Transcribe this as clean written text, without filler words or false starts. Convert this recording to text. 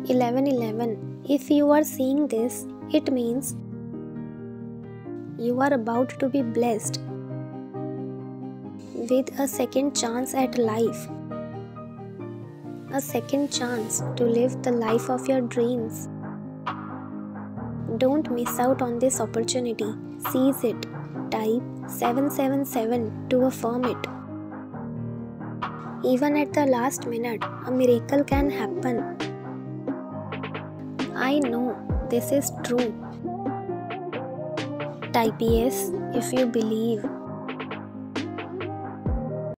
1111. If you are seeing this, it means you are about to be blessed with a second chance at life. A second chance to live the life of your dreams. Don't miss out on this opportunity. Seize it. Type 777 to affirm it. Even at the last minute, a miracle can happen. I know this is true. Type yes if you believe.